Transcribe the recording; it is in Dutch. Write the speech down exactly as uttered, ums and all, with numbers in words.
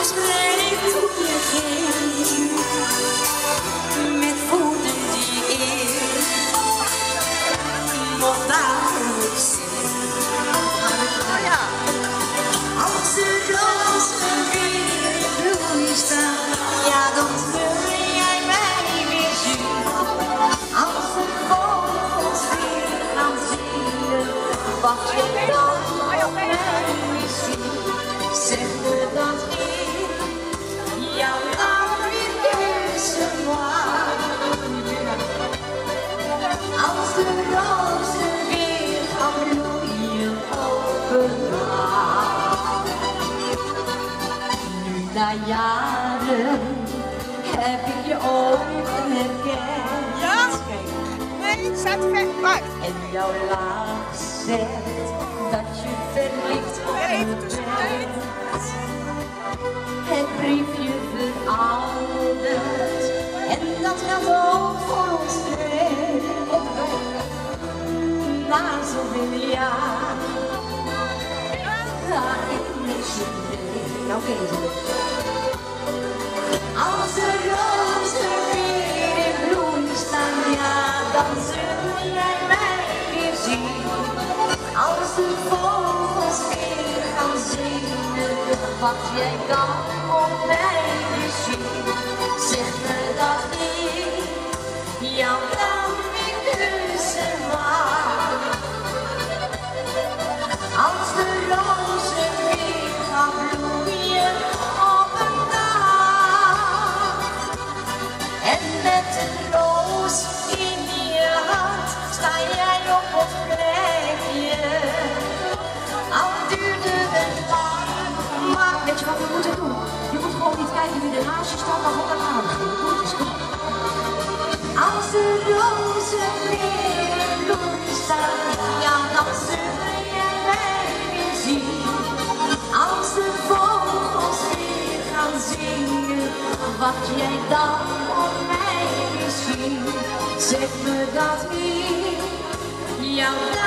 schreef toen je ging, met woorden die ik nog dagelijks zie. Oh ja. Als de rozen weer in bloei staan, ja dan wil jij mij weer zien. Als de vogels weer gaan zingen, wacht je dan op mij weer zien. Zeg me dat ik jouw naam weer kussen mag. Als de rozen weer gaan bloeien op een dag. Nu na jaren heb ik je ooit herkend. Ja? Nee, zet weg, wacht. En jouw lach zegt dat je verliefd op me bent. Het briefje verouderd en dat gaat ook voor ons twee. Na zoveel jaar ga ik met je mee. Nou ken je ze. Als de rozen weer in bloei staan, ja dan zul jij mij weer zien. Als de vogels weer gaan zingen, wacht jij dan op mij weer zien. Zeg me dat ik jouw naam weer kussen mag. Als de rozen weer gaan bloeien op een dag. En met een roos in je hand sta jij op het plekje. Al duurde het lang, maar weet je wat we moeten doen? Je moet gewoon niet kijken wie er naast je staat, maar gewoon naar aardig. Goed is goed. Als de rozen weer in bloei staan, ja dan zul jij mij weer zien. Als de vogels weer gaan zingen, wacht jij dan op mij misschien. Zeg me dat ik jouw